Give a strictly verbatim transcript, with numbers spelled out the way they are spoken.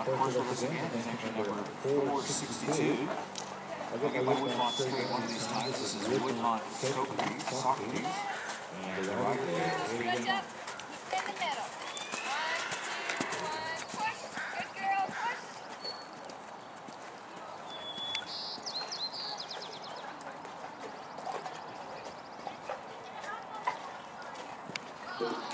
On course with us again is entry number four sixty-two. Again, by Woodlawn straight one of these times. This is Woodlawn Socrates, Socrates. And the rider there is Hands up. In the middle. One, two, one, push. Good girl, push.